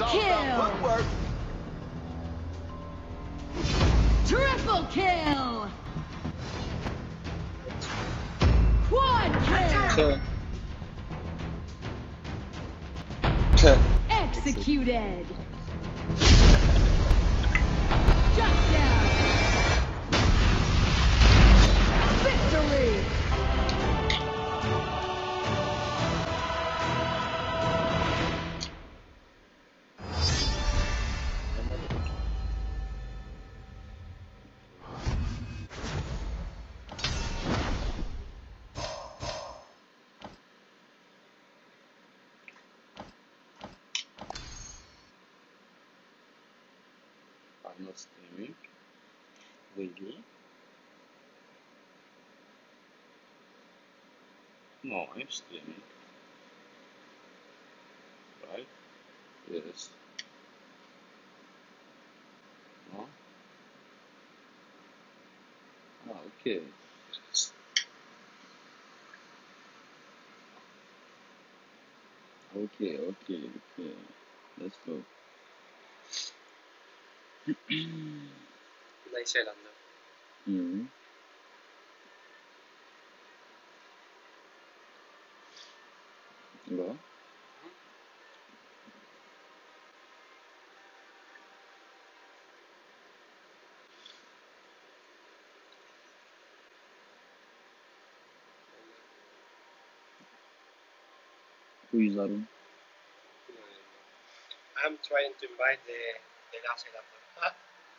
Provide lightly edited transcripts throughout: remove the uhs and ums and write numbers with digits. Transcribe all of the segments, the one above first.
kill! Footwork. Triple kill! Quad kill! Executed! Shut down! Victory! I'm not streaming. Really? No, I'm streaming. Right? Yes. No? Ah, okay. Okay. Let's go. Nice Zelanda. Hmm. Go. Who is Arun? I'm trying to invite the last Zelanda.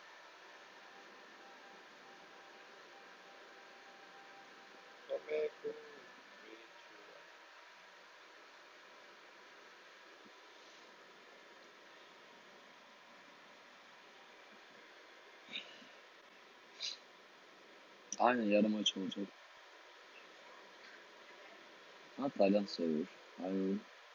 Aynen yarım maç olacak. Ha Tayland server. Hayır.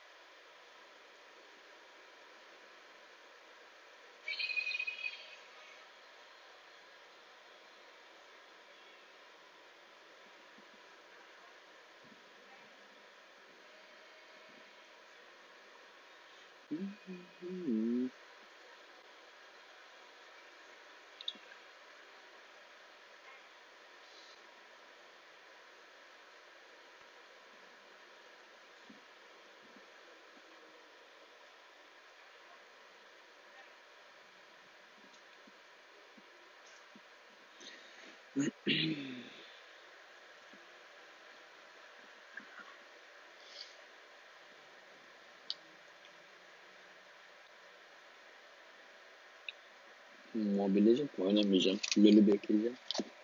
Mobile Legends oynamayacağım. LoL'ü bekleyeceğim.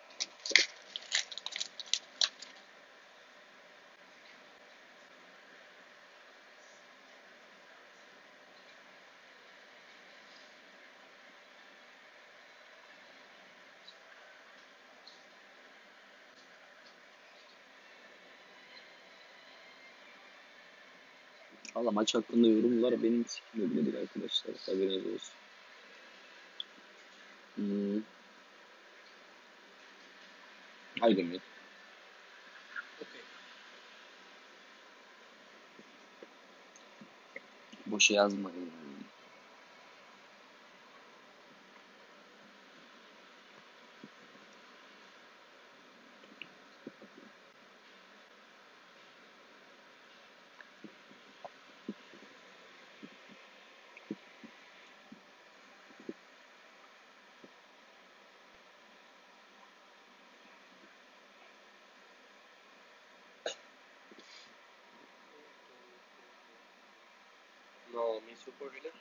Valla maç hakkında yorumlar benim sikimle biledir arkadaşlar. Haberiniz olsun. Haydi mi? Okay. Boşa yazmayın. No, mi support healer.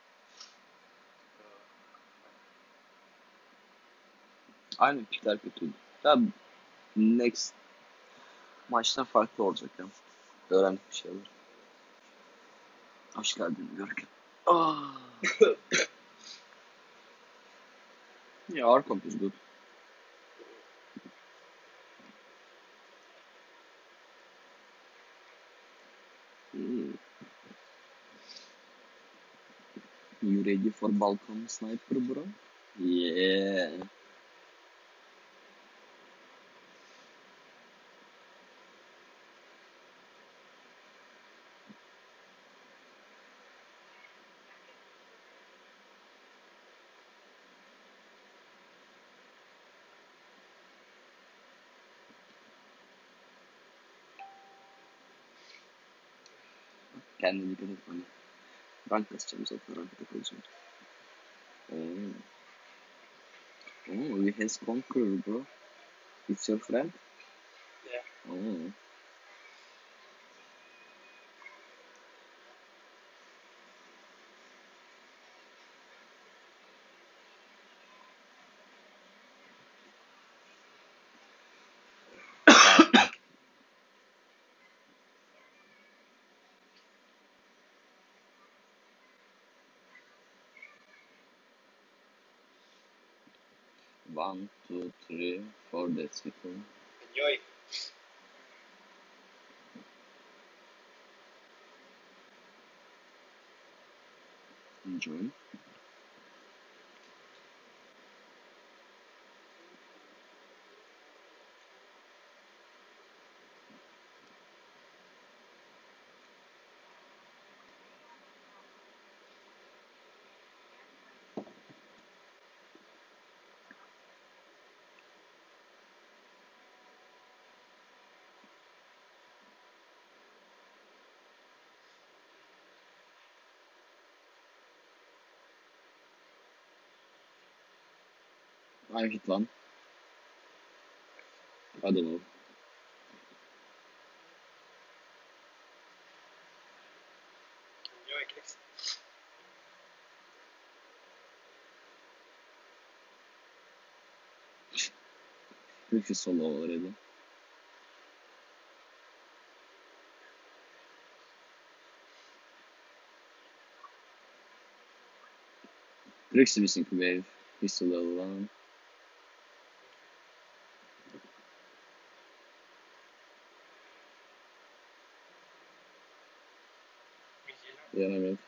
Aynen pikler kötüydü. Ya next maçta farklı olacak ya. Öğrendik bir şeyler. Hoş geldin Görkem. Ah. Yeah, our comp is good. Mm. You ready for Balkan sniper, bro? Yeah. kendine dikkat et bana. Rank kasacağım zaten. Rank takılacağım. Oh, he has conqueror, bro. It's your friend? Yeah. Oh. One, two, three, four, that's it. Enjoy. Enjoy. I hit one. I don't know. Enjoy, Chris. If you solo already. Griggs missing wave. He's still level 1. Missile. Yeah, evet.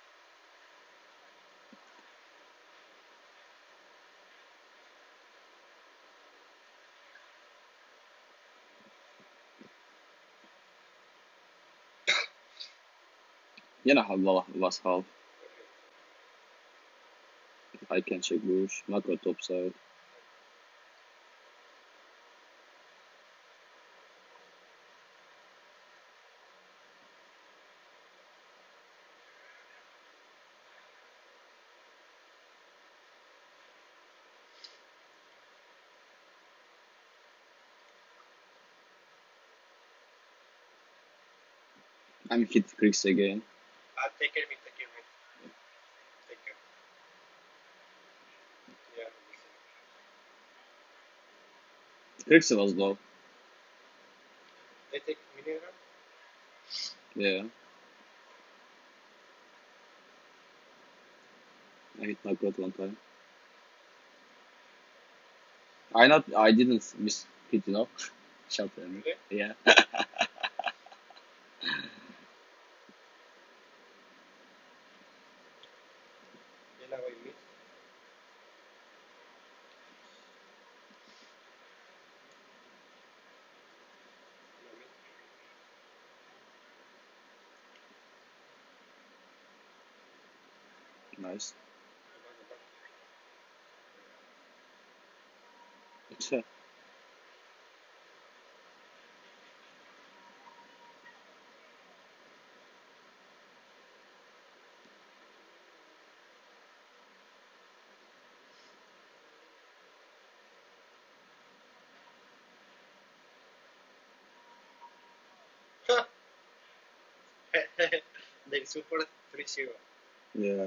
Yine last half. I can check bush. Macro top side. I'm hit Griggs again. Take care, mid, take care, mid. Take care. Yeah, missile. Griggs was low. They take mineral. Yeah. I hit Macro one time. I didn't miss hit, you know. Shot him. Really? Yeah. Yellow by mid. Yellow mid. Nice. Go back. They super 3-0. Yeah.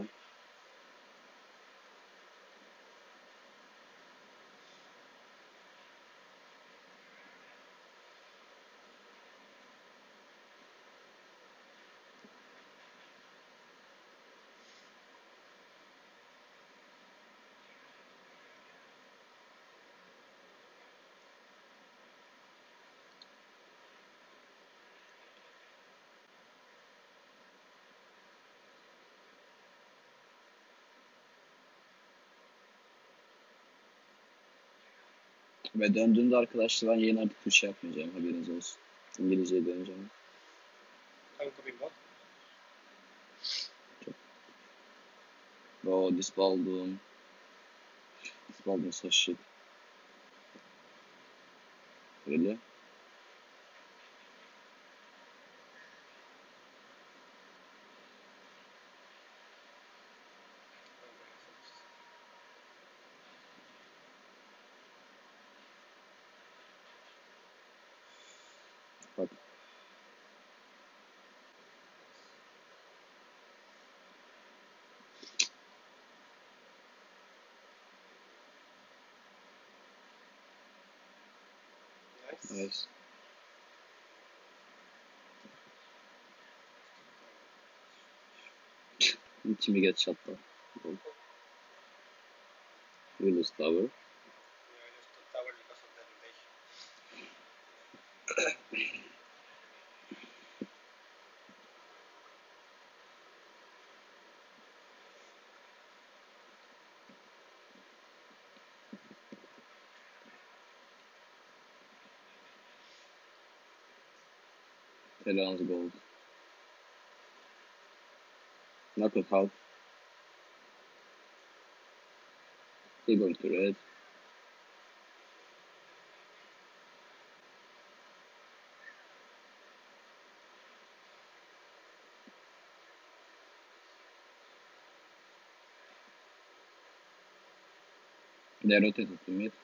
Ve döndüğümde arkadaşlar ben yayın artık Türkçe yapmayacağım. Haberiniz olsun. İngilizceye döneceğim. I'm coming back. Oh, this Baldwin. This Baldwin so shit. Really? Nice. Jimmy gets shut down. We lose tower. Yeah, I used to tower because of the rotation. Teleon's gold. Knockout half. He going to red. They rotated to mid.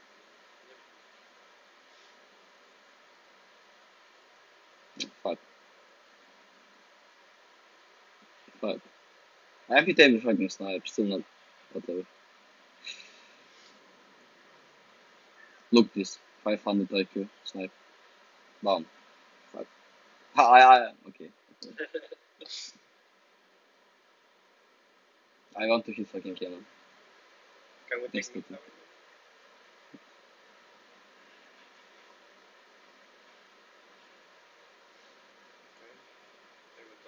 Fuck. Fuck. I have hit every fucking snipe, still not whatever. Look this. 500 IQ snipe. Down. Fuck. Okay. I want to hit fucking cannon. Can we take Next mid to tower? Okay. There we go.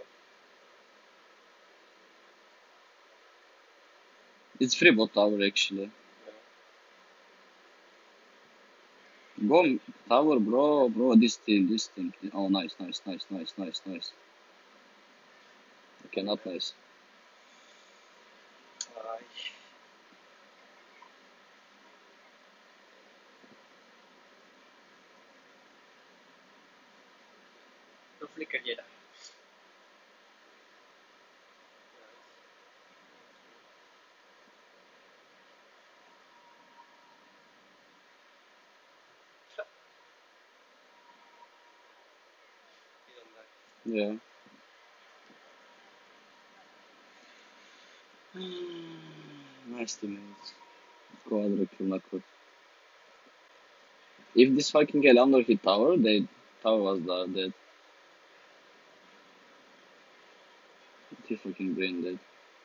It's free bot tower actually. Yeah. Go tower, bro. This thing. Oh, nice. Okay, not nice. Ay. No flicker yet. He don't die. Yeah. Nice teammates. Quadra kill knockout. If this fucking Elamdor hit tower, tower was dead. He fucking brain dead.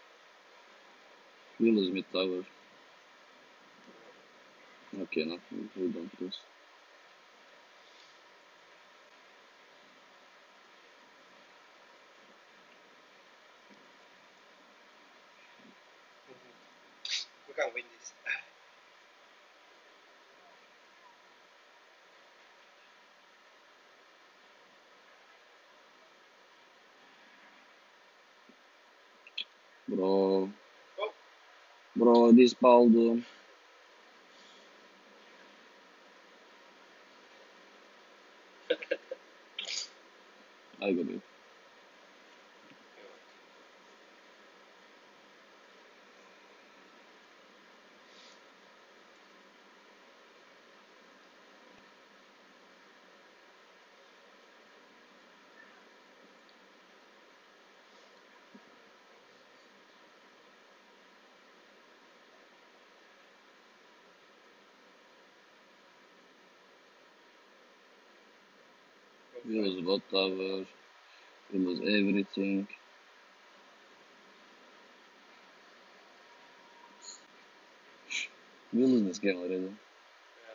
We lose mid tower. Okay, no, we don't lose. We can win this. Bro, Oh, this Baldo. I got it. We lose bot tower. We lose everything. We lose this game already. yeah.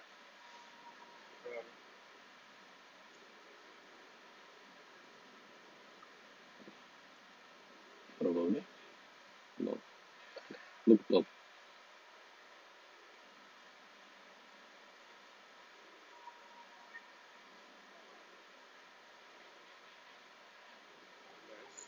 Probably. No. Look top. Nice.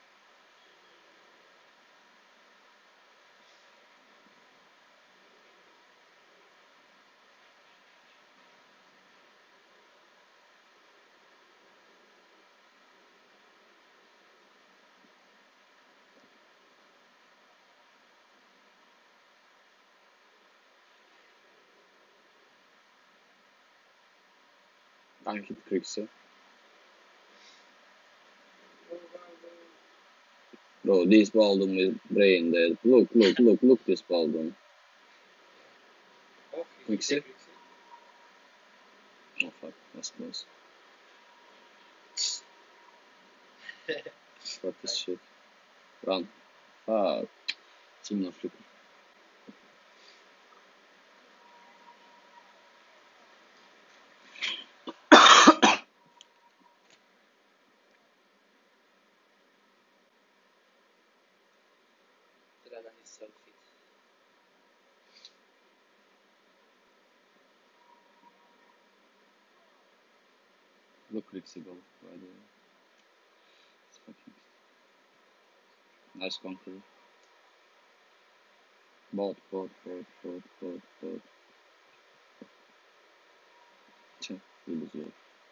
Tank hit Krixie. Bro, this Baldo with brain dead. Look this Baldo. Oh, Quixie? Quixie. Oh fuck, I That's close. What the shit? Run. Fuck. Team Africa. Tirana is so fit. Look flexible, by the way. It's fucking nice conqueror. Bot. Check. Really good.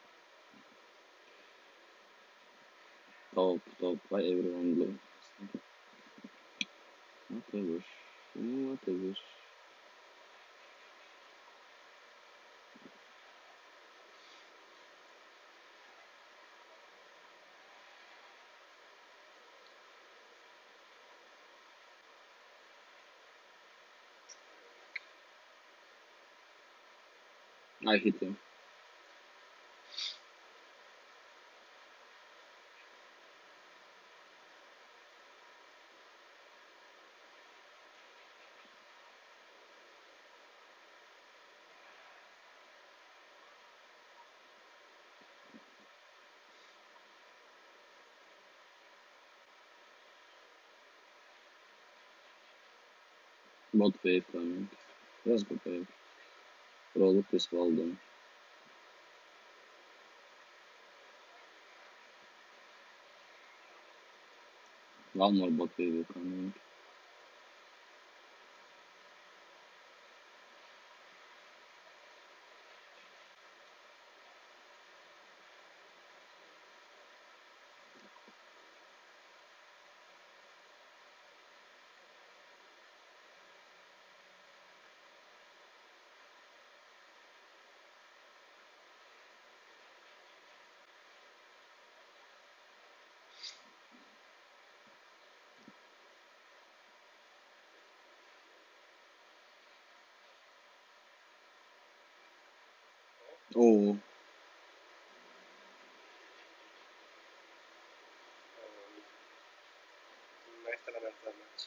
Top. Why everyone blue? Whatever. I hit him. Bot wave coming. Let's go wave. Roll up this wall then. One more bot wave coming. Oh, Nice element damage.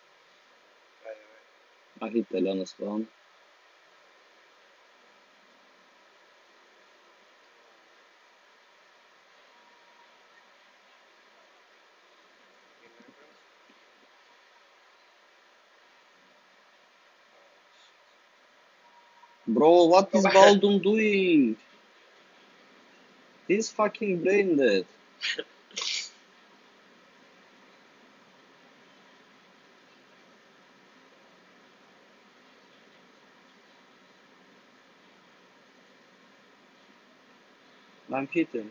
I hit the Leonis down. Bro, what is Baldum doing? He's fucking brain dead. I'm hitting.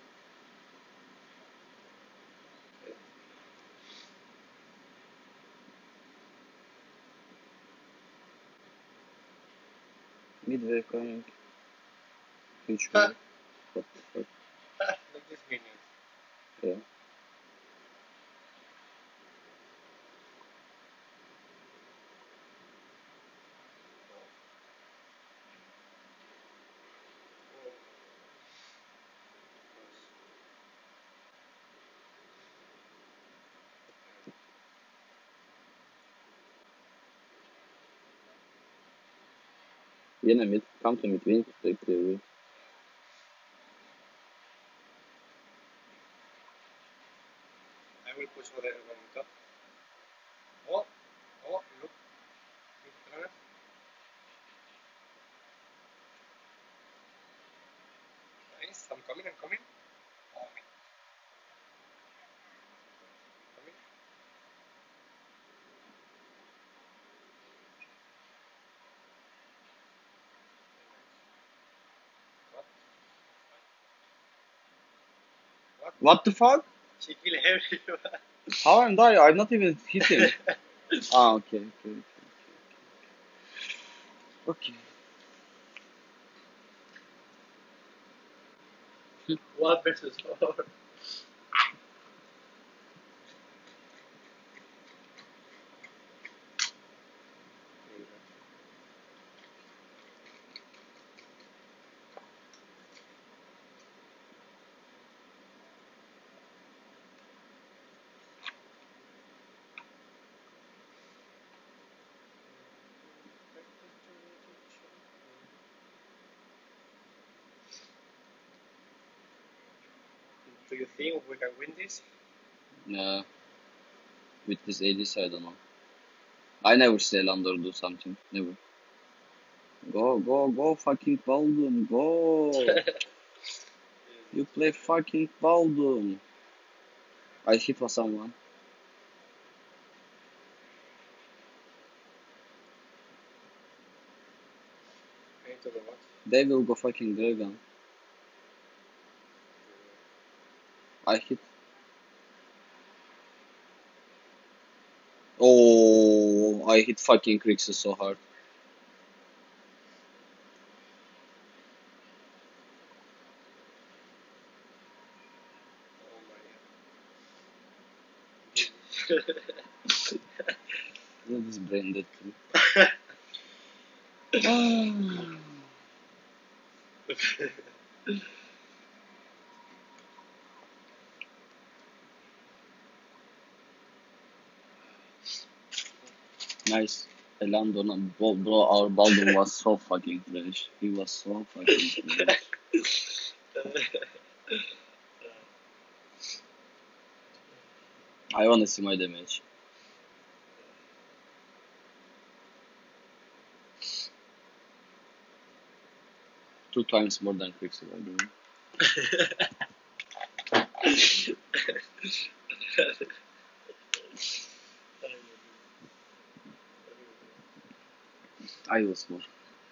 Midway coming. Huge wave. What the fuck? Look this minion. Yeah. Yine mid. Come to mid. We need to play clearly. I will push for the one on top. Oh, look. Look, Tirana. Nice. I'm coming. Oh, coming. What the fuck? She killed everyone. How am I? I'm not even hitting. Ah, okay. Okay. What versus 4? Do you think we can win this? With this ADC, I don't know. I never see Lander do something. Never. Go, fucking Baldwin, go! You play fucking Baldwin. I hit for someone. I need to go what? They will go fucking Dragon. I hit. Oh, I hit fucking Crixus so hard. Oh my god. Look at this brain dead too. Nice. Elando, bro, our Baldwin was so fucking trash. He was so fucking trash. I wanna see my damage. Two times more than Quicksilver, I believe. I was more.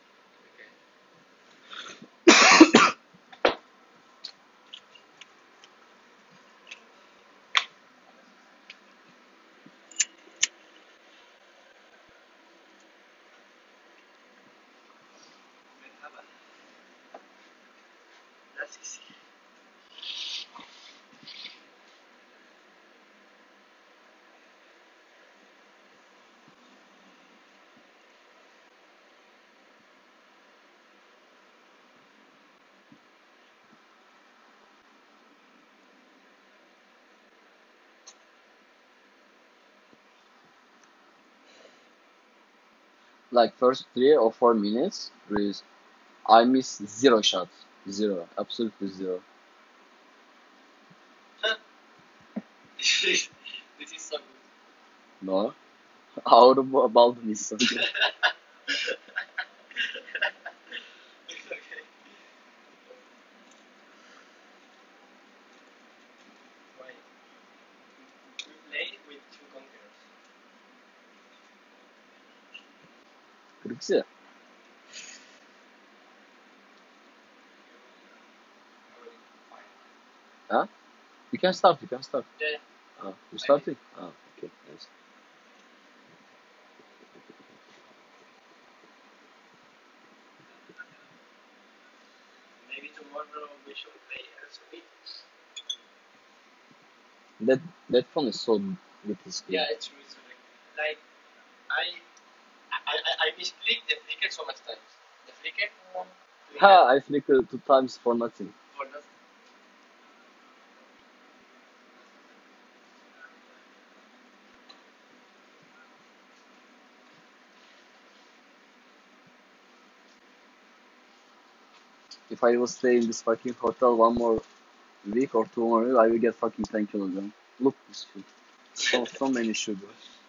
Like first 3 or 4 minutes, Reese, I missed zero shots. Zero. Absolutely zero. This is so good. No. Our Baldwin is so good. Okay. Why? We play with two conquerors. Crixia. Huh? You can start, you can start. Yeah. Ah, you starting? Ah, okay, nice. Maybe tomorrow we should play Elsewhere. That phone is so little screen. Yeah, it's really so like I misclicked the flicker so much times. The flicker Ha! I flickered 2 times for nothing. for nothing. If I will stay in this fucking hotel 1 more week or 2 more weeks, I will get fucking 10 kilograms. Look this food. So many sugar.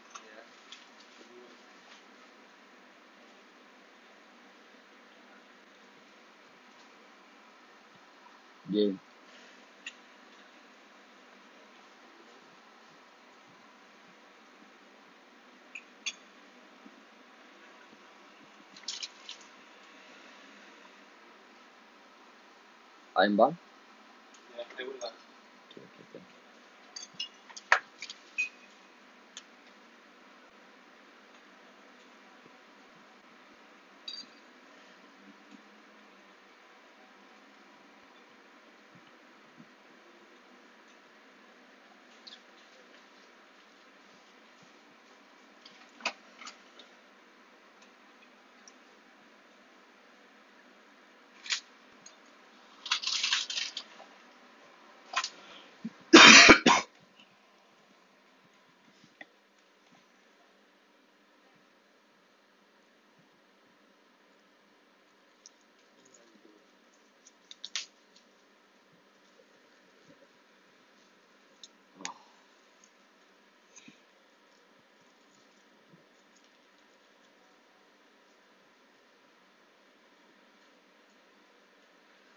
Game. I'm back. Yeah, I will back. Okay.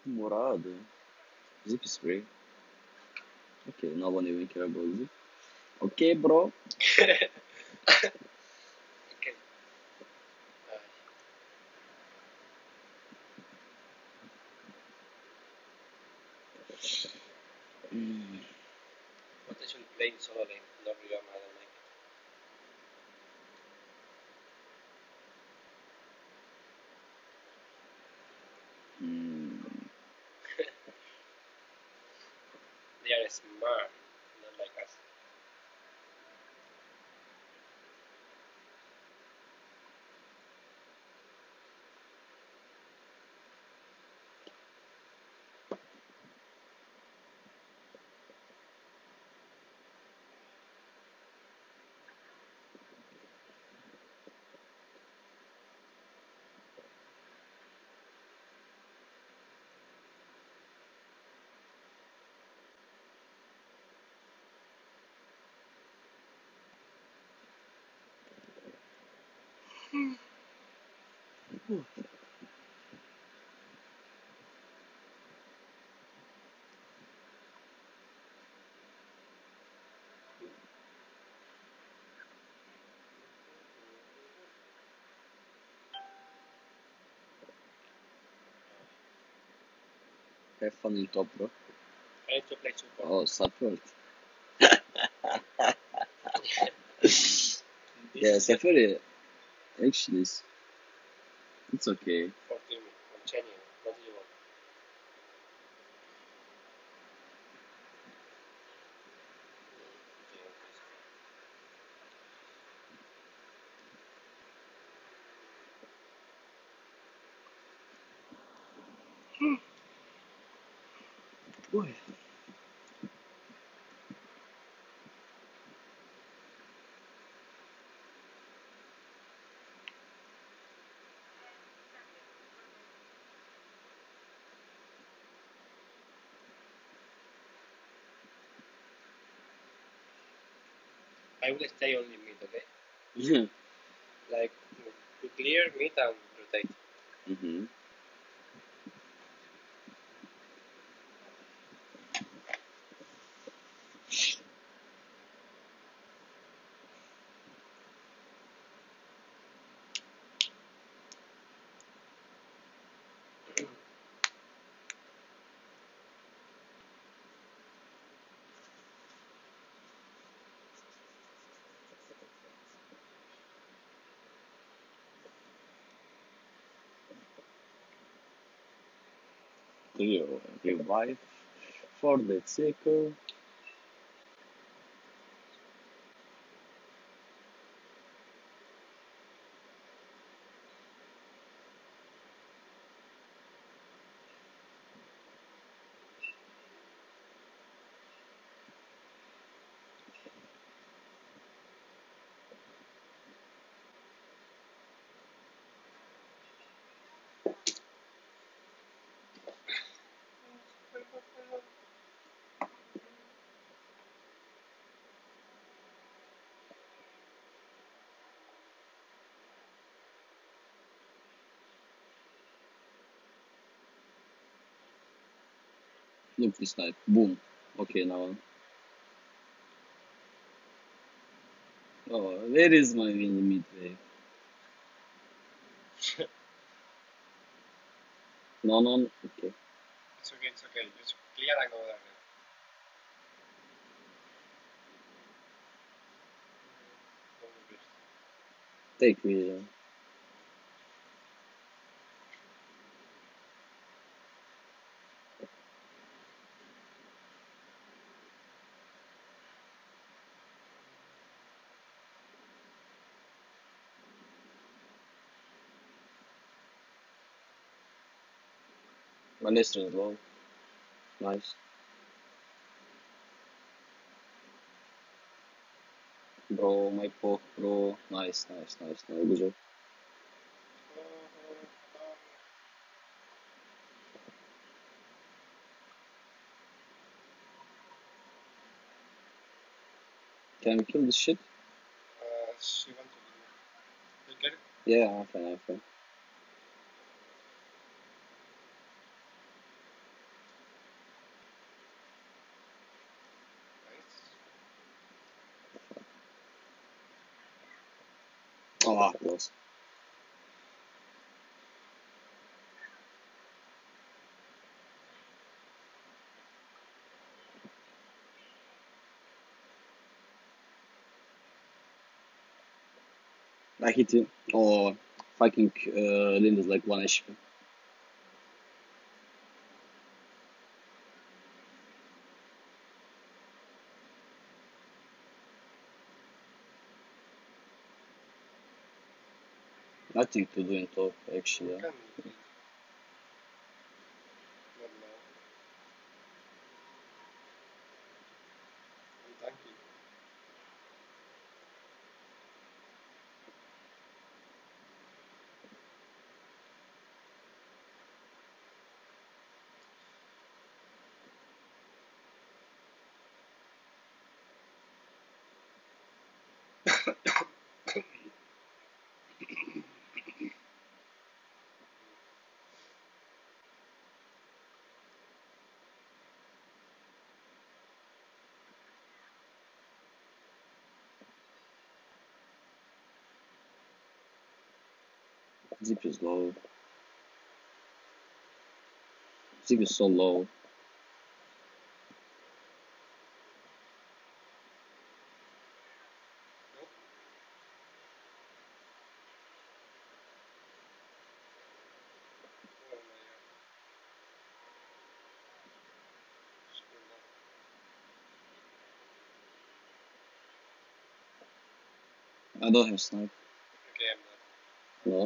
Morada. Zip spray. Okay, no one even care about zip. Okay, bro. Okay. Ay, what is un plain solo lane? No real, I don't like it. Mm. They are smart, not like us. Have fun in top, bro. I need to play support. Oh, support. This Yeah, is the Safari, actually, it's okay. for Timmy, for Cheney. What do you want? Okay, okay, so Uy. I will stay only mid, okay? Mm-hmm. Like to clear mid and rotate. Clear. Revive for the seeker. Look this snipe. Boom. Okay, now. Oh, where is my mini midway? No, no, no. Okay. It's okay, it's okay. Just clear and go there. Go with this. Take vision. My Lester is low. Nice. Bro, my poke, bro. Nice, nice, nice. No, good job. Can we kill this shit? She want to do. You get it? Yeah, I'm fine, I'm fine. Ah, close. I hit you. Oh, fucking Lynn is like 1 HP. Nothing to do in top, actually. Can be. Not now. I'm tanky. Zip is low. Zip is so low. Nope. Oh my god. Screw that. I don't have snipe. Okay, I'm dead. No.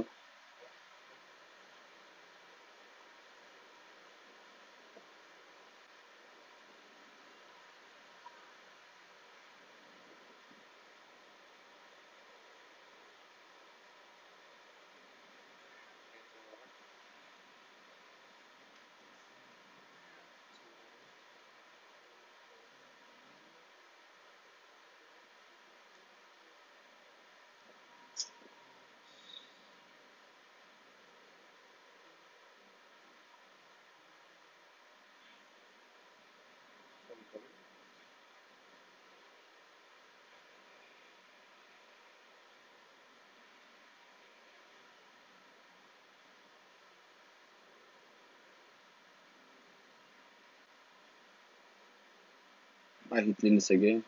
I'm coming. I hit Linus again.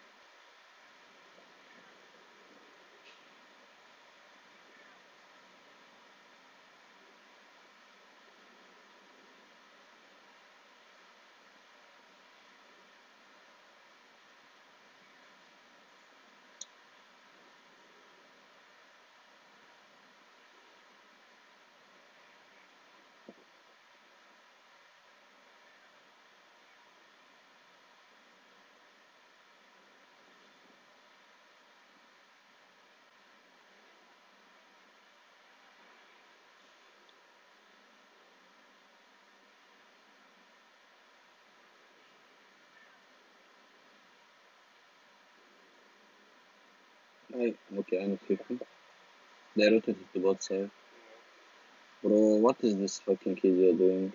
Okay, I'm at 50. They rotated to both sides. No. Bro, what is this fucking kid you're doing?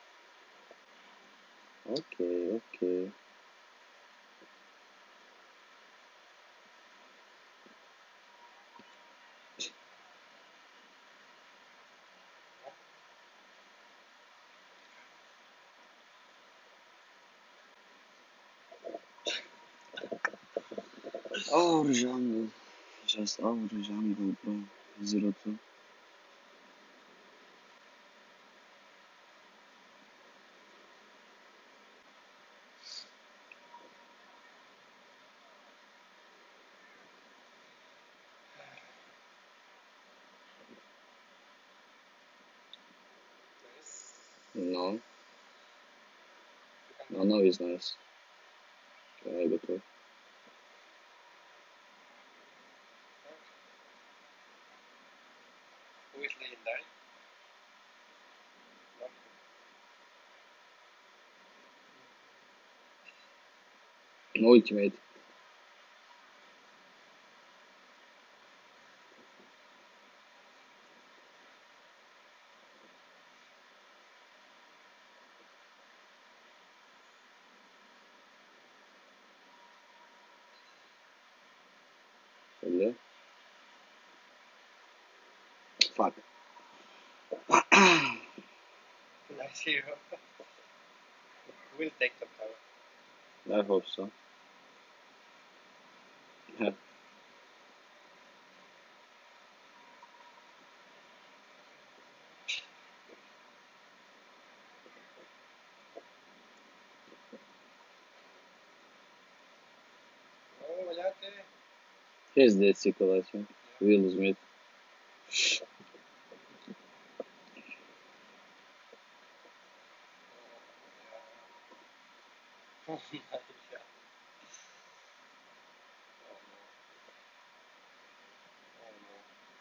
Okay, okay. Our jungle. Just our jungle, bro. 0-2. Nice. No, You can no, no is nice. Okay, I got to. Who is legendary? No. No ultimate. Öyle. Fuck. Nice hero. We'll take top tower. I hope so. Yeah. Oh, vayate. Here's the sequel, I think. Will Smith. Oh, my God. Oh, no.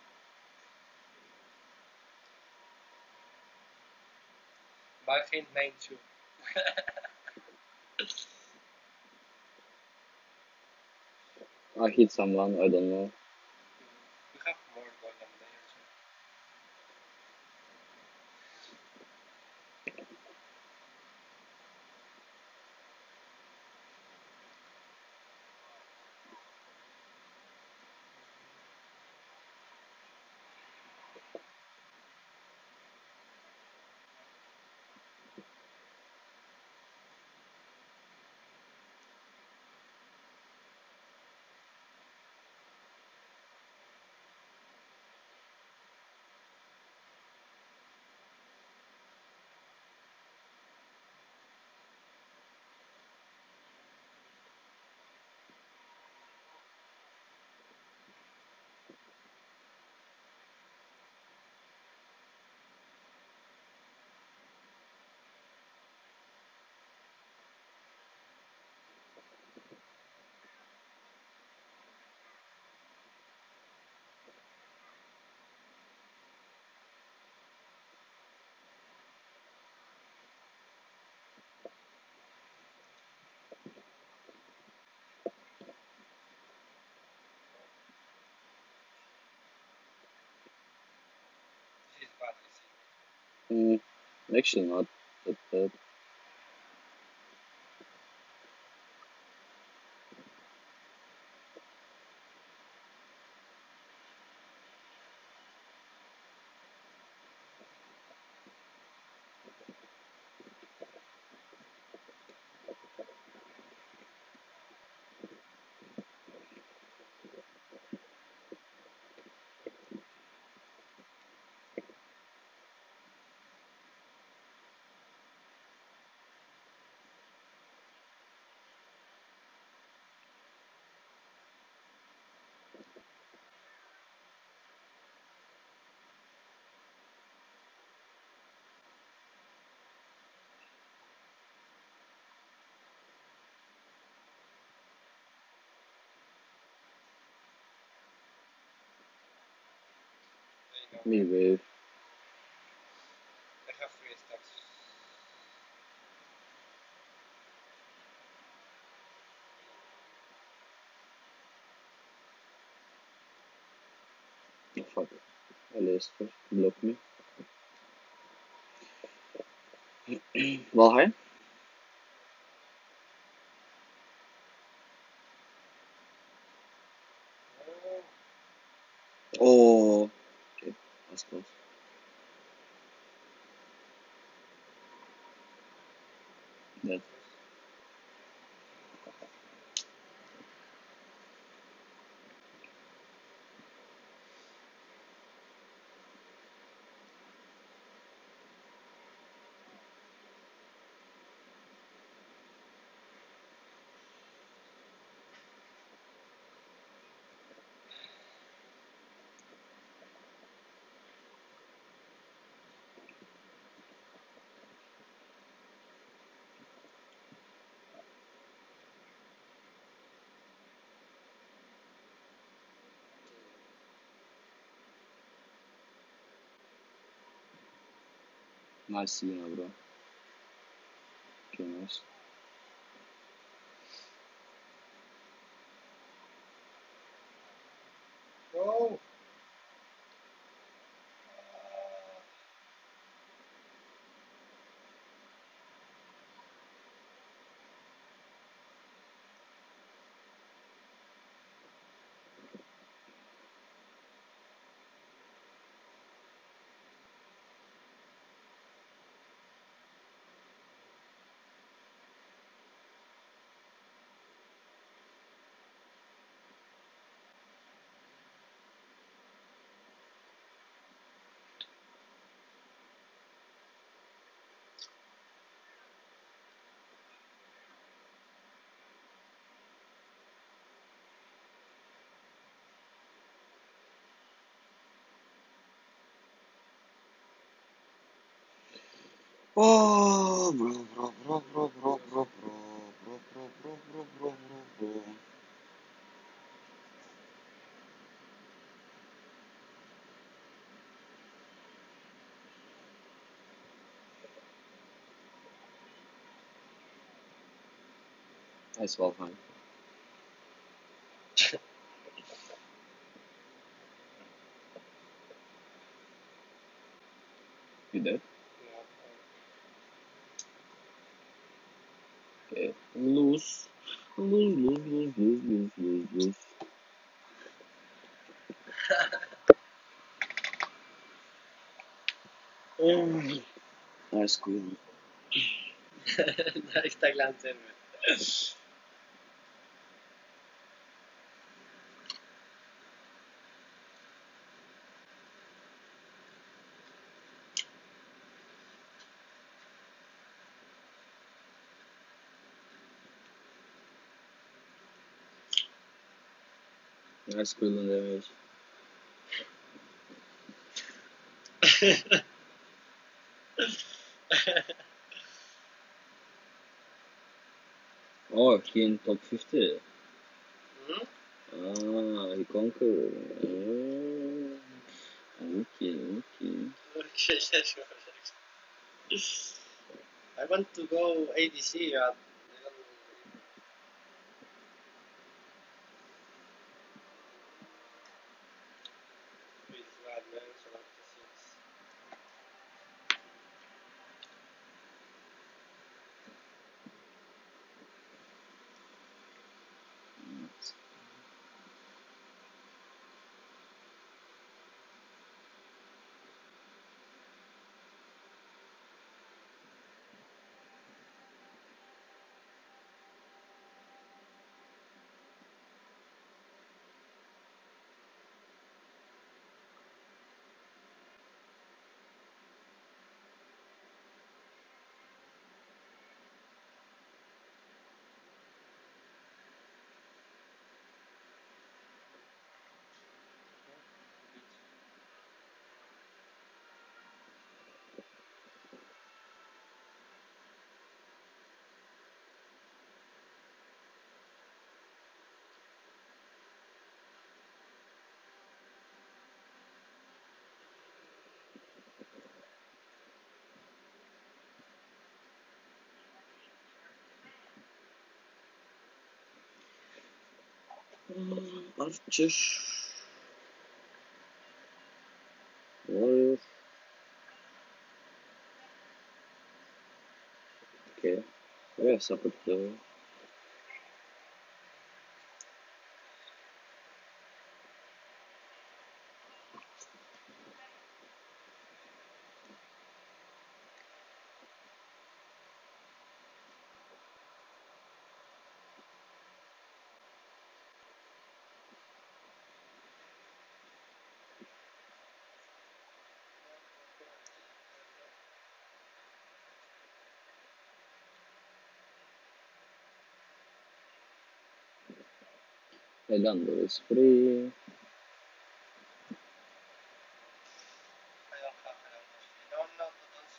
Barfield 9-2. I hit someone, I don't know. We have more gold than they also. This is bad, I see. Actually not that bad. They know. Me wave. I have 3 stacks. Oh, fuck. Alistair block me. Valheim? Oh, Oh. Okay, that's close. Dead. Nice yine bro. Okay, nice. oh. Oh, bro. Nice Valheim. You dead? Okay. Lose. Lose. Nice queen. Där gick glömt in mig. Nice queen on damage. Oh, king top 50. Mm. Ah, he conquered. Okay. Okay, sure. I want to go ADC at with Radman, so like this. Archer. Warrior. Okay. Yeah, support the. Highlander is free. I don't have Highlander. No, don't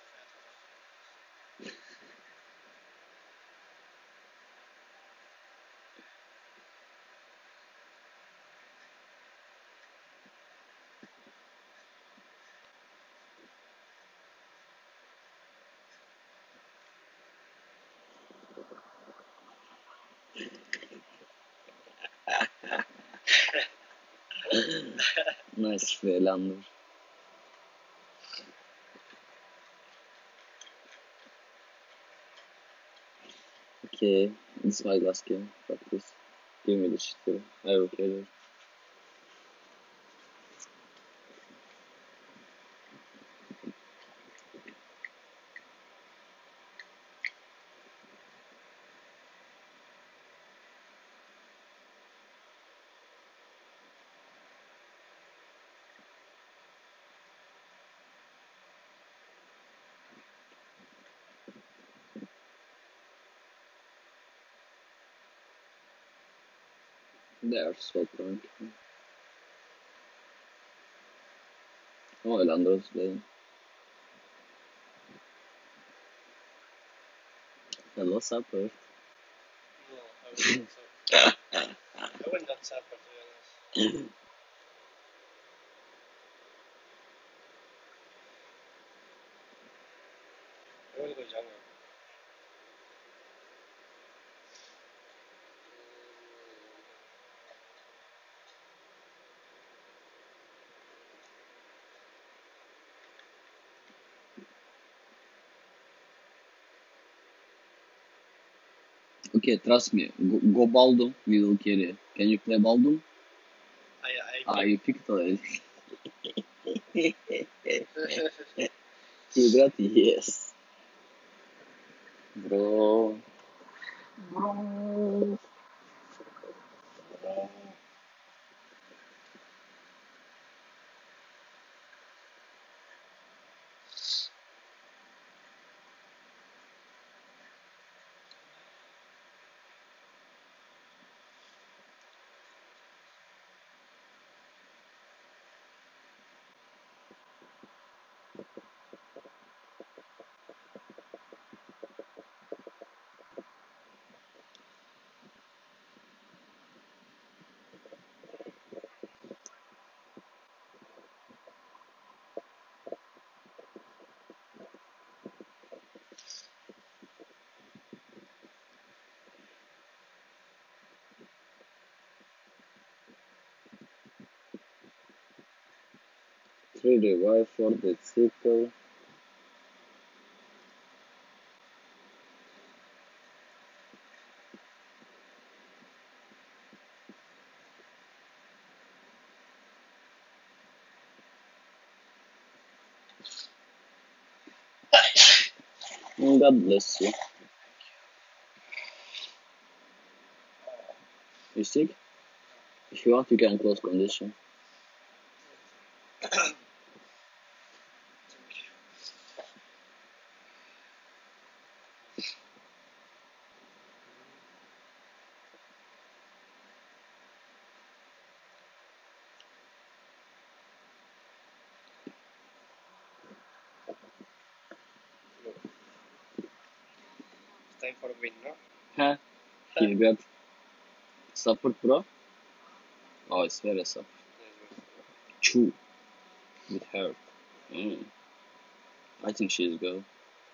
Nice Highlander. Okay, this is my last game. Fuck this. Give me the shit too. I will kill it. They are so drunk. Oh, Highlander is playing. Hello, supper. No, I will not suffer, to be honest. I will go younger. Okay, trust me. Go Baldum, we will carry. Can you play Baldum? I You picked already. You got yes. Bro. Bro. Three revive for the sequel. God bless you. You sick? If you want, you can close condition. It's time for win, no? Huh? You got support, bro? Oh, it's very support. Chew. With her. I think she's good.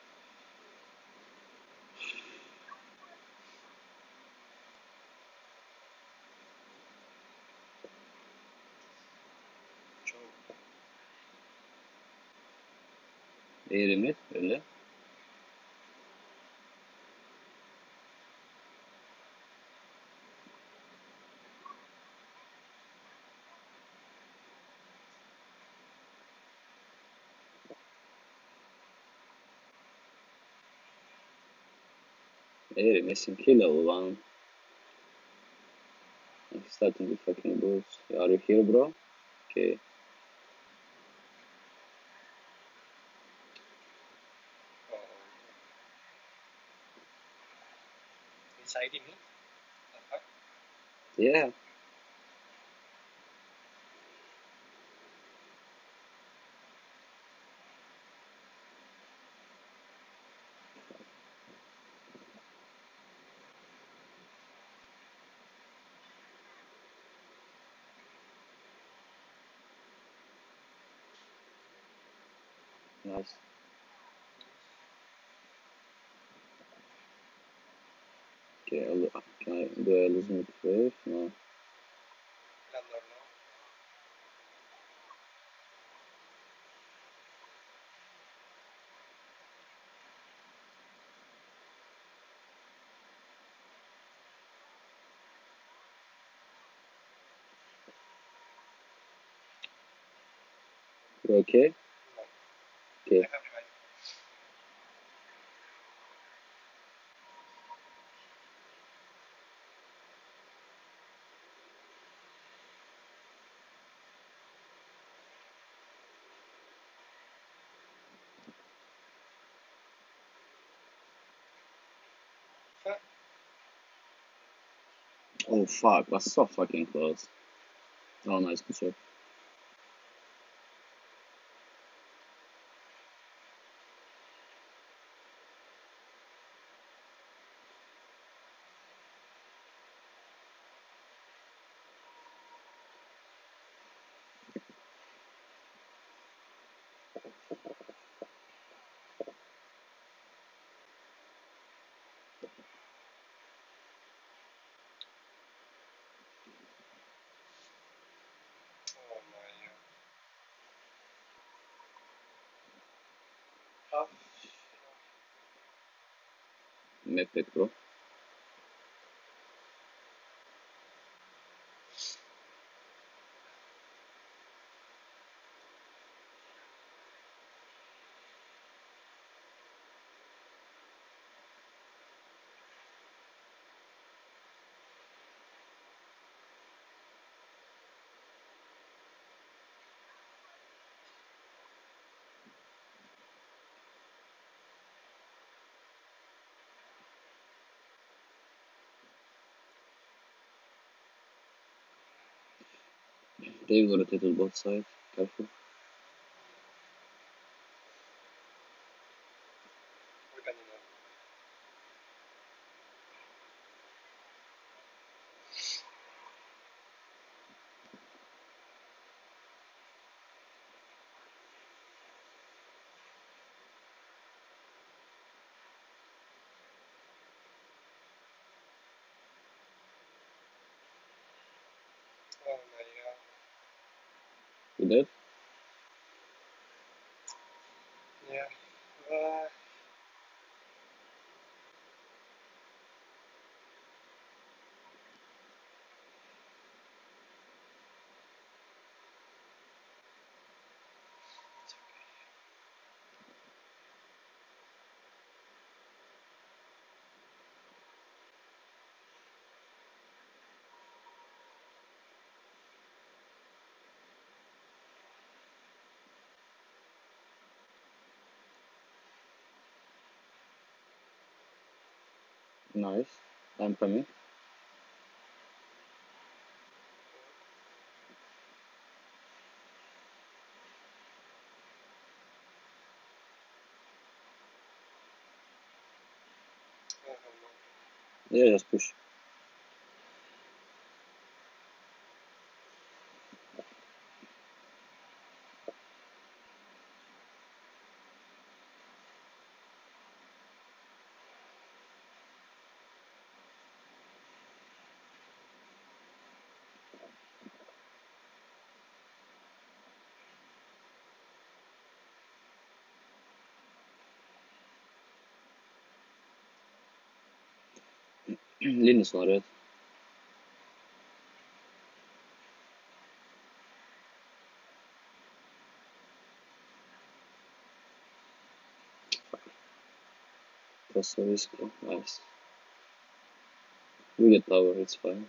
Eğri mi? Öyle. Eğri misin? Kill ulan. I'm starting to fucking boost. Are you here, bro? Okay. Inside me? The fuck? Yeah. Nice. Okay, do I lose my wave? No. Landor, no? You okay? No. Okay. I have revive. Huh? Oh fuck, that's so fucking close. Oh, nice, good shot. MacBook Pro. They will rotate on both sides. Careful. We can know. Oh my god. You dead? Yeah. It's okay. Nice. I'm coming. I have no. Yeah, just push. Linus var rätt. That's so risky. Nice. We get tower, it's fine.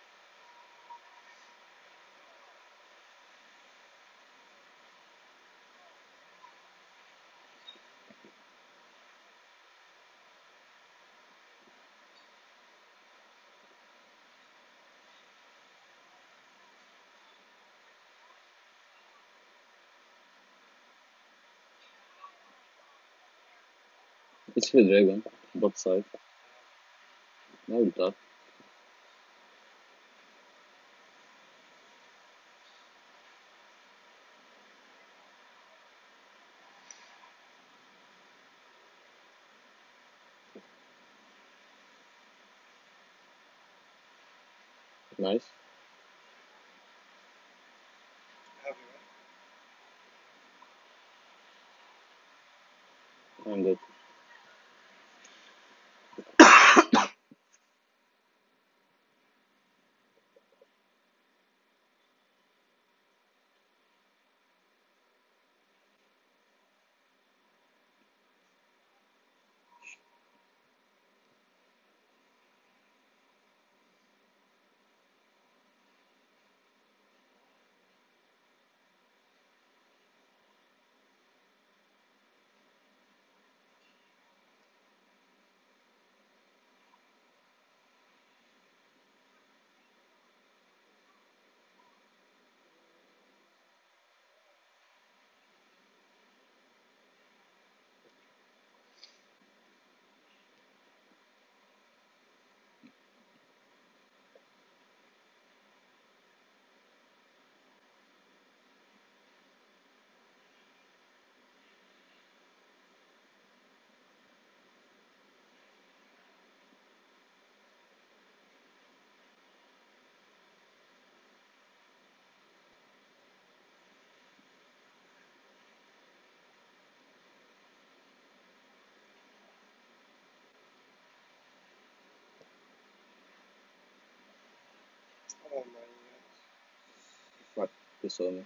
It's free dragon. Bot side. Now we top. Nice. Have you? I'm dead. Oh my god. Fuck, they saw me.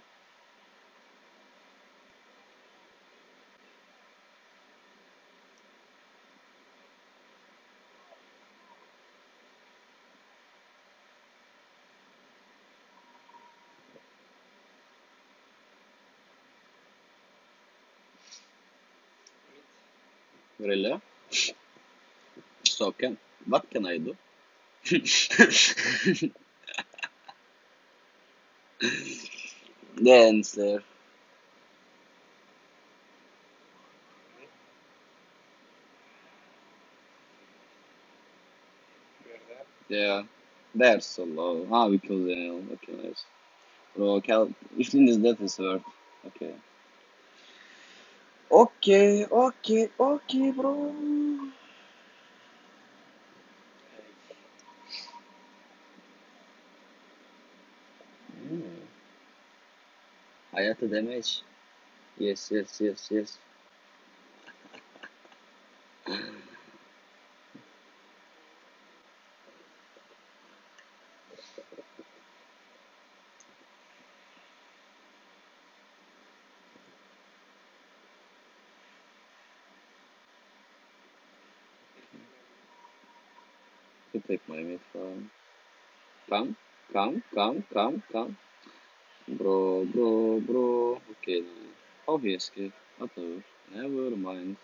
Really? So what can I do? The answer. We're there. Yeah. They're so low. Ah, we killed Daniel. Okay, nice. Bro, if Lin is dead, it's worth. Okay. Okay, bro. Hmm. Hayata damage. Yes. You take my mid farm. Come. Bro. Okay, no. How he escaped? Whatever. Never mind.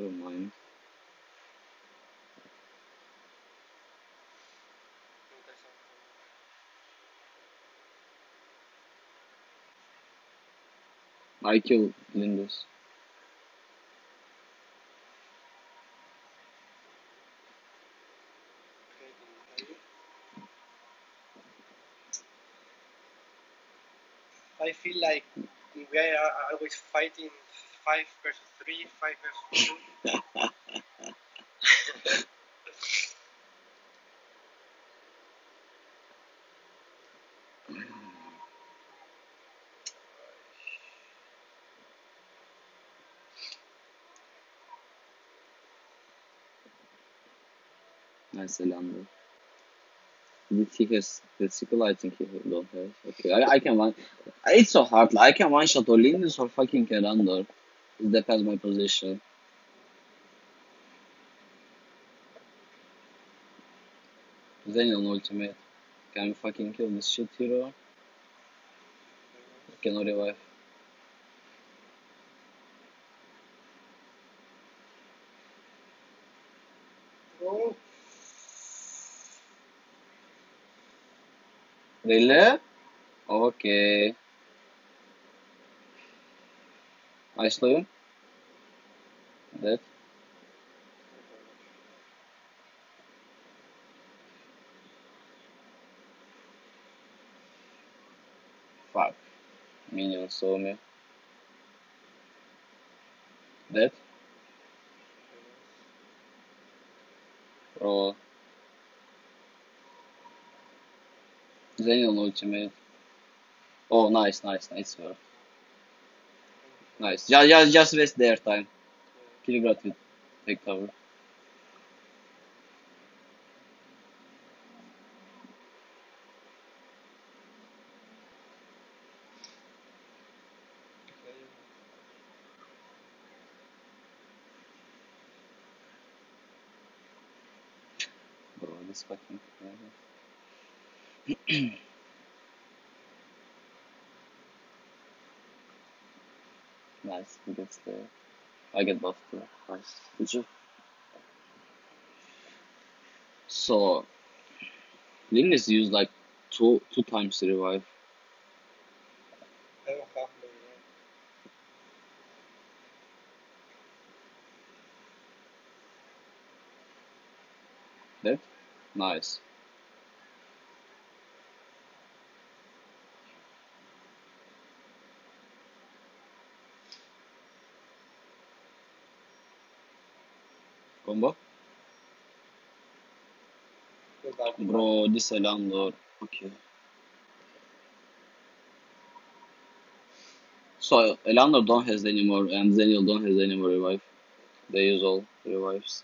I kill Lindus. I feel like we are always fighting 5 versus 3, 5 versus 2. Nice Elander. Did he has physical? I think he don't have. Okay, I can one. It's so hard. Like, I can one shot or Lindus or fucking Elander. It depends my position. Zenion ultimate. Can we fucking kill this shit hero? Can I revive? Oh, Really? Okay. I slow him. Dead. Fuck. Minion saw me. Dead. Bro. Zenion ultimate. Oh, nice. Work. Nice. Just waste their time. Kilgrad will take cover. Bro, this fucking. Nice. He gets there. I get buffed too. Nice. Good job. So, Lin is used like two times to revive. I don't have no Dead? Nice. Combo? Bro, this Elandor. Okay. So, Elandor don't has anymore, and Zenial don't has any more revive. They use all revives.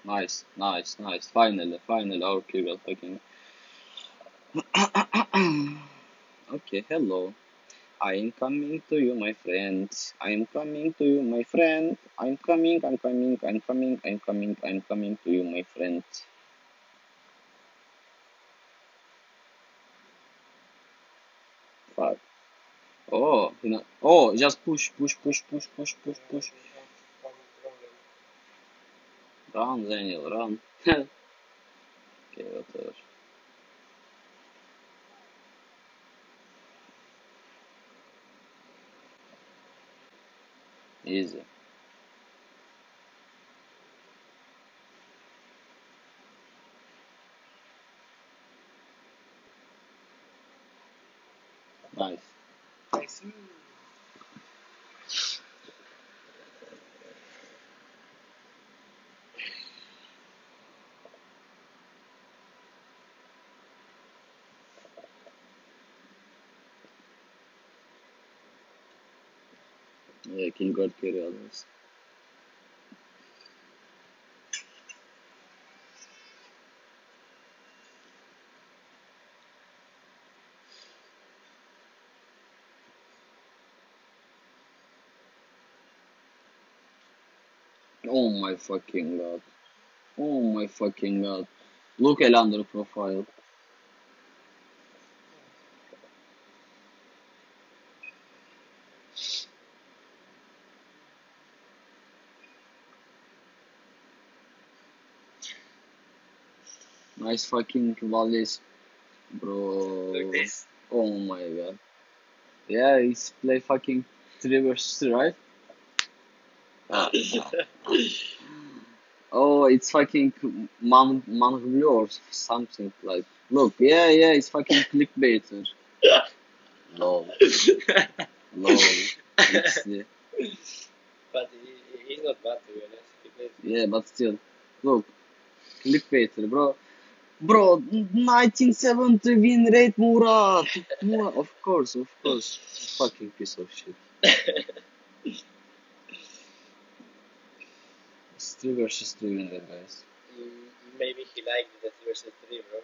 Nice, nice, nice. Finally, finally, our period fucking. Okay, hello. I am coming to you, my friend. I am coming to you, my friend. I'm coming, I'm coming, I'm coming, I'm coming, I'm coming to you, my friend. Fuck. Oh, you know. Oh, just push, push, push, push, push, push, push. We have one problem. Run, Daniel, run. Okay, whatever. Easy. Nice. I see. Yeah, kill guard carry others. Oh my fucking god. Oh my fucking god. Look Elander profile. Nice fucking volleys, bro. Like this. Oh my god. Yeah, he's play fucking 3 versus 3, right? Oh, it's fucking Manhulu or something like. Look, yeah, yeah, it's fucking clickbaiter. Lol, lol. It's But he's not bad to be honest. He plays. yeah, but still, look, clickbaiter, bro. Bro, 1970 win rate, Murat. Murat, of course, of course. Fucking piece of shit. It's 3 versus 3 win rate, guys. Maybe he liked the versus 3, bro.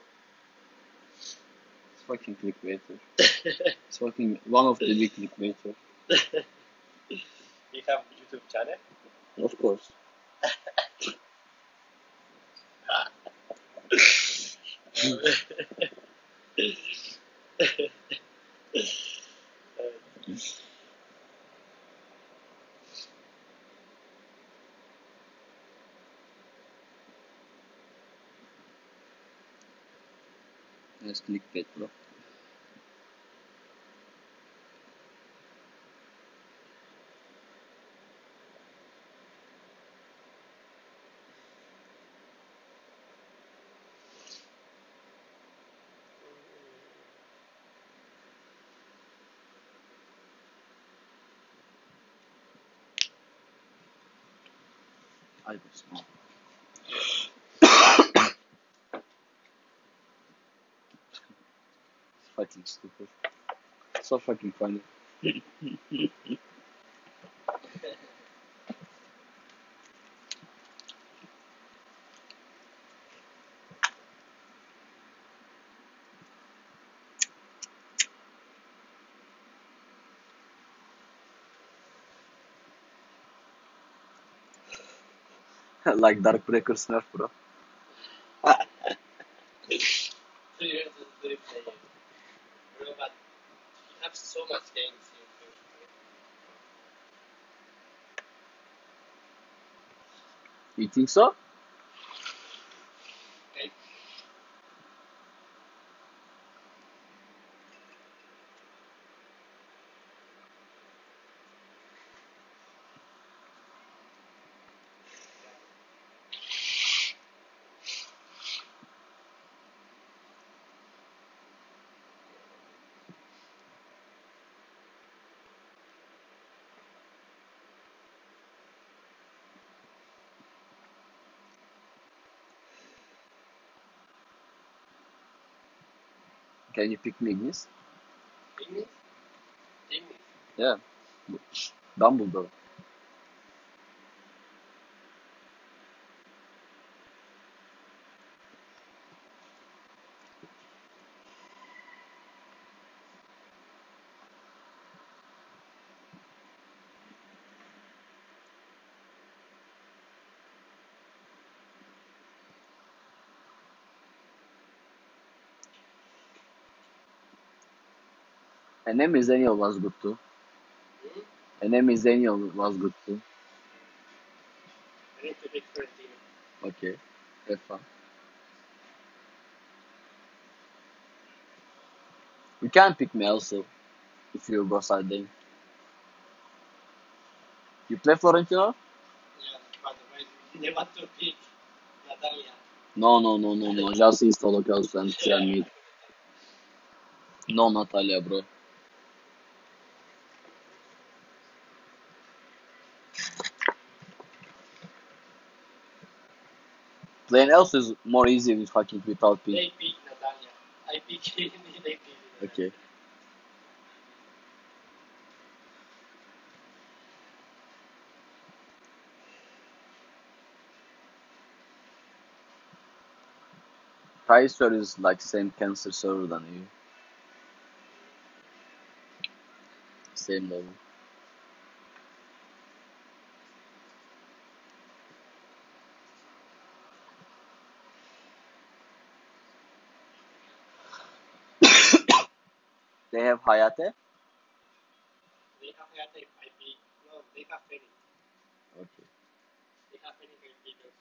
It's fucking clickbaiter. It's fucking one of the big clickbaiter. You have YouTube channel? Of course. Nice clickbait, bro. I was smart. It's fucking stupid. So fucking funny. Like Dark Breaker Smurf, bro. 3 versus 3 players. Bro, but you have so much games in You think so? okay. Can you pick me, Ignis? Ignis? Ignis. Yeah. Dumbledore. Enemy Zenio was good too. Hmm? Enemy Zenio was good too. I need to pick Florentino. Okay. Have fun. You can pick me also if you go siding. You play Florentino? Yeah, but when they want to pick Natalia. No. Just install locals and try me. No Natalia, bro. Playing else is more easy with fucking without P. They pick Natalia. I pick they pick Natalia. Okay. Tyser is like same cancer server than you. Same level. They have Hayate? They have Hayate, I pick. No, they have Fenix. Okay. They have Fenix, I pick also.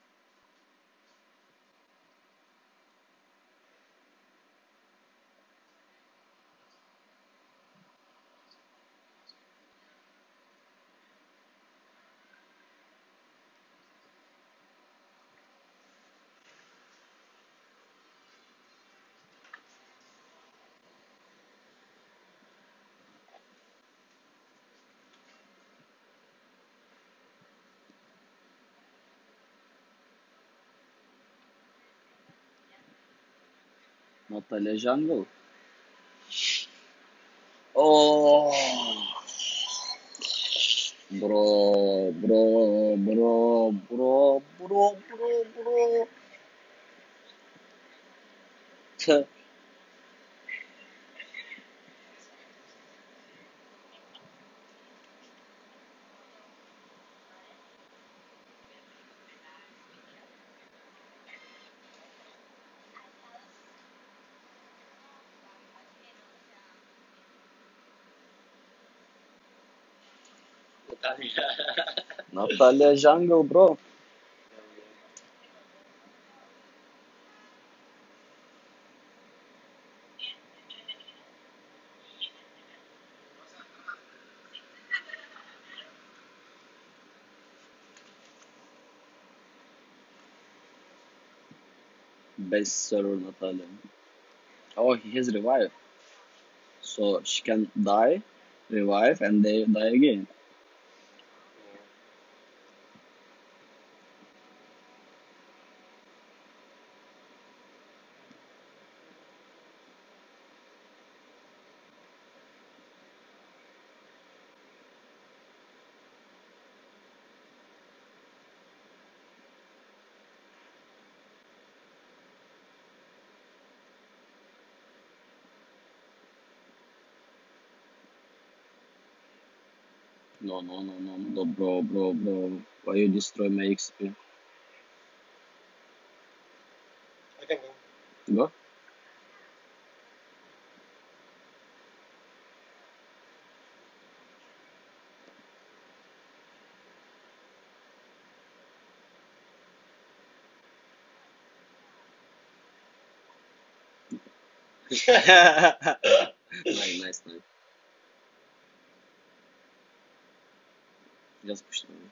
Natalia Jungle. Oh, bro. Tch. Natalia. Natalia Jungle, bro. Best server Natalia. Oh, he has revive. So she can die, revive, and they die again. No, bro. Why you destroy my XP? I can go. Go. Nice. Just push them.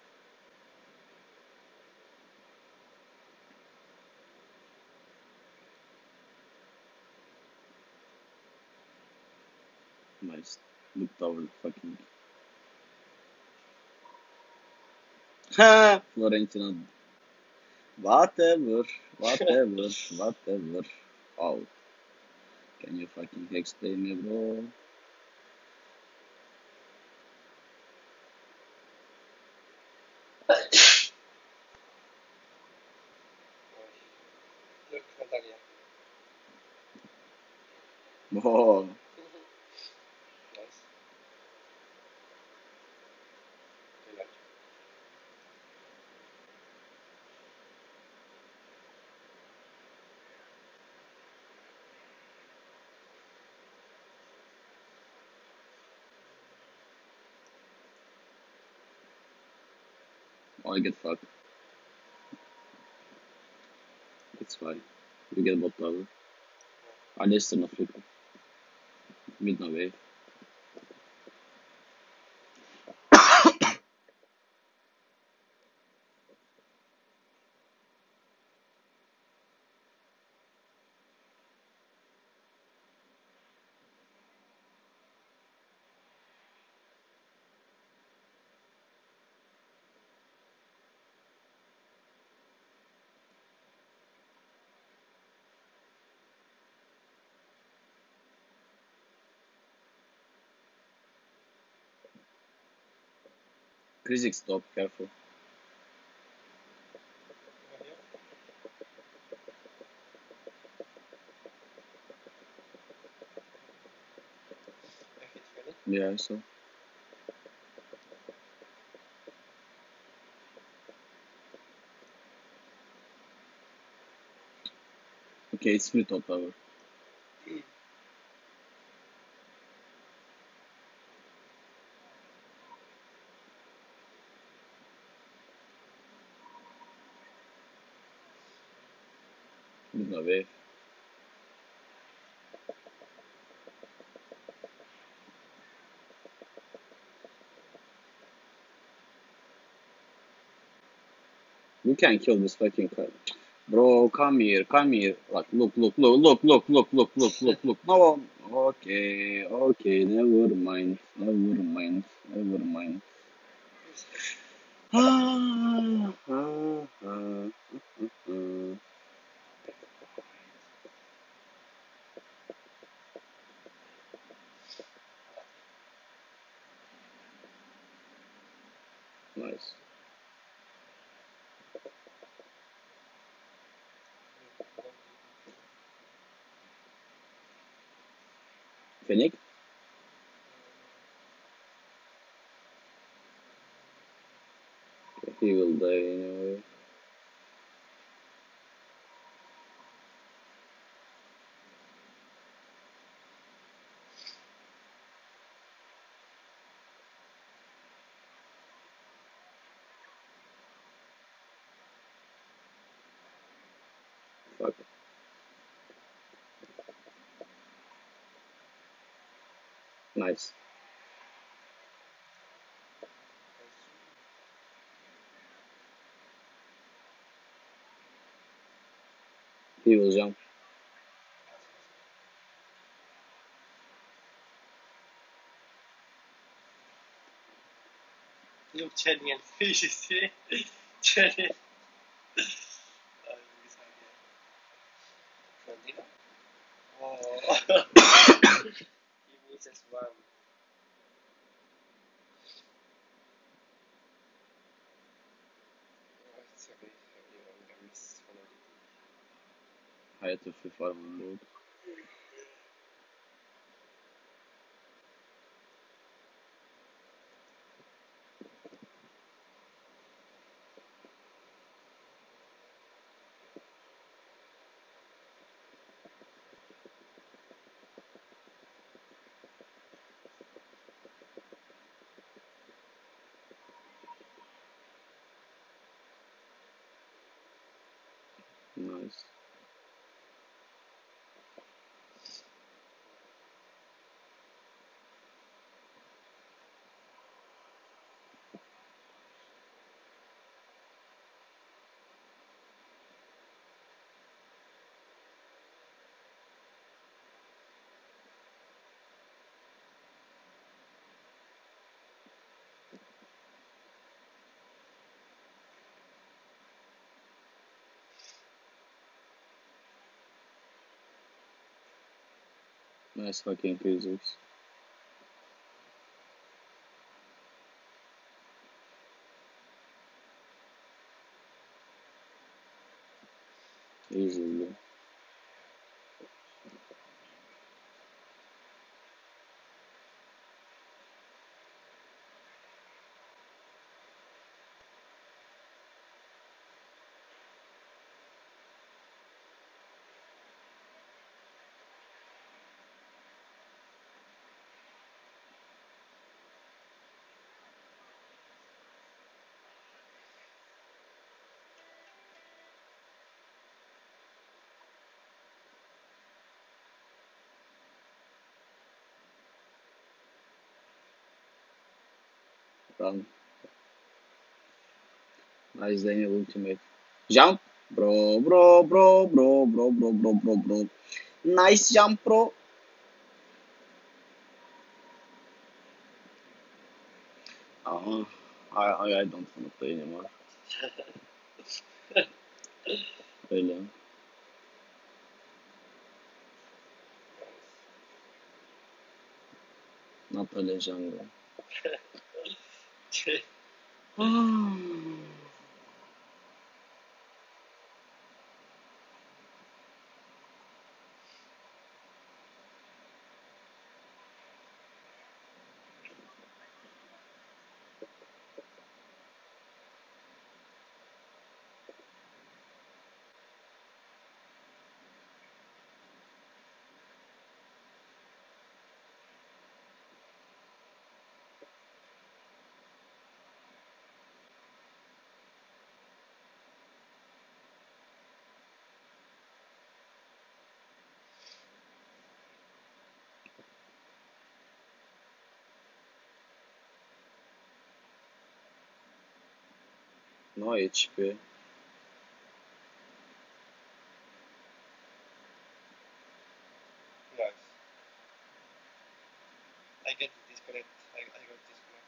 Nice. Look tower fucking. Ha! Florentina. Whatever. Oh, can you fucking explain me, bro? Look, Natalia. Oh, Nice. I like. I get fucked. It's fine. We get bot tower. I listen of flicker. Mid no wave. Krizik stop, careful. Over here. I hit Fenny. Yeah, so. Okay, it's split top tower. Mid no wave. You can kill this fucking car. Bro, come here, come here. Like, look. No, okay, never mind. Nice. Fennec? He will die anyway. Fuck. Nice. He will jump. Look, Jenny and fish, you see? Jenny. Continue. Oh. He misses one. Oh, it's okay. I miss one of the. I had to free farm on road. Nice. Nice fucking physics. Easily. Tamam. Nice Daniel ultimate. Jump. Bro. Nice jump, bro. I don't want to play anymore. Öyle. Natalya Jungle. No HP. Nice. I get disconnect. I got disconnect.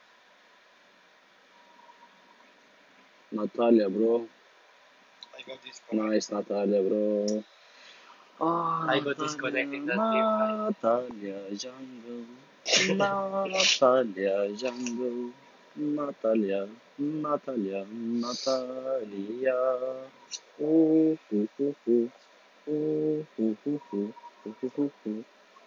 Natalya, bro. I got disconnect. Nice Natalya, bro. I got disconnected in that game fight. Natalya Jungle. Natalya Jungle. Natalya. Ooh, ooh, ooh, ooh. Ooh, ooh, ooh, ooh. Ooh, ooh, ooh, ooh.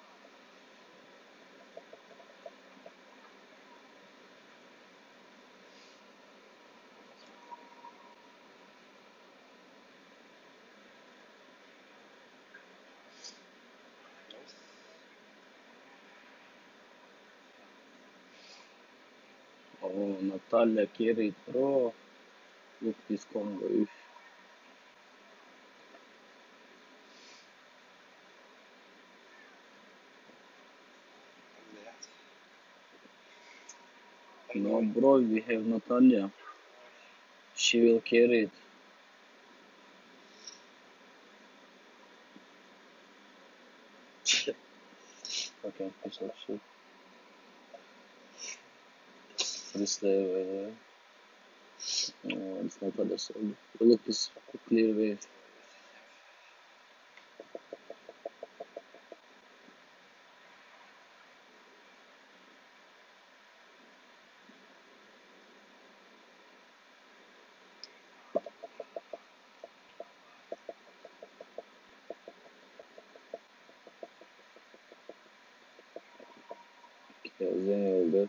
Nice. Oh, Natalya carried, bro. Look this combo. Üf. I'm dead. I No, know. bro, we have Natalya. She will carry it. Okay, piece of shit. This level. No, it's Natalya solo. Look this clear wave. Okay, Zen oldu.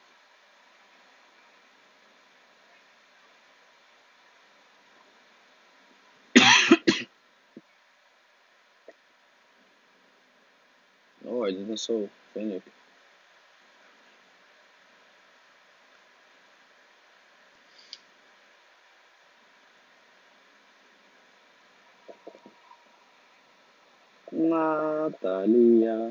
No, I didn't saw Fennec. Natalia.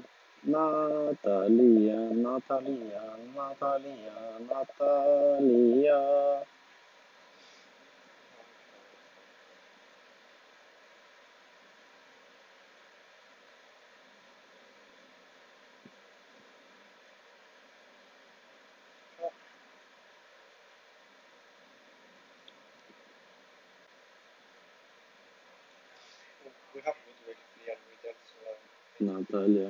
Oh, we have good way to clear with that as well. Natalya.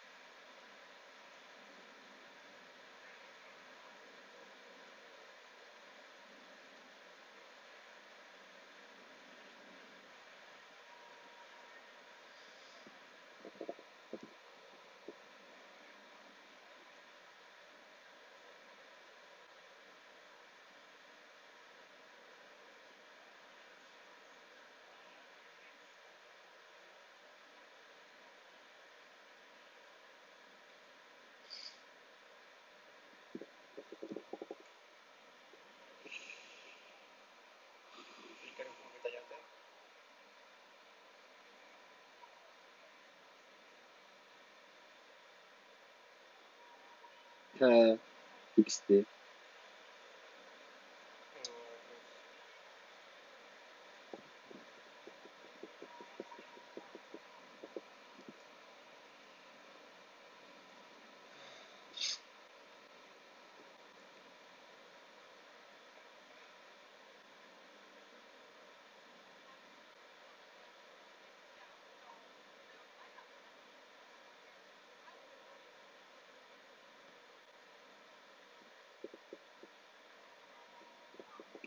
Be careful with the Yante. He XD.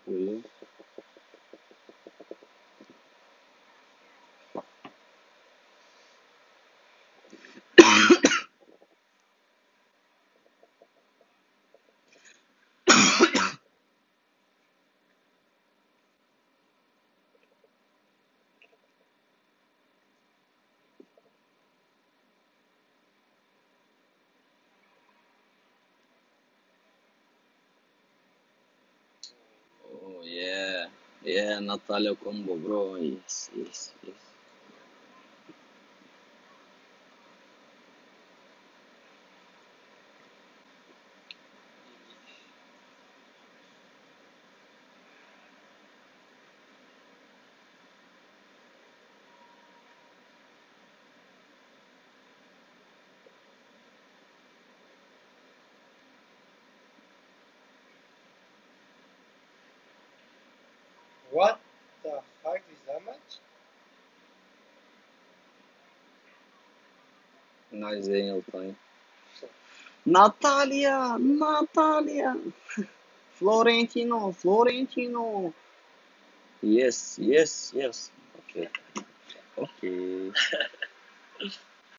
Really? Oh yeah, yeah, Natalia combo, bro. Yes, yes, yes. What the fuck is that match? Nice Daniel time. Natalia, Natalia, Florentino, Florentino. Yes, yes, yes. Okay, okay.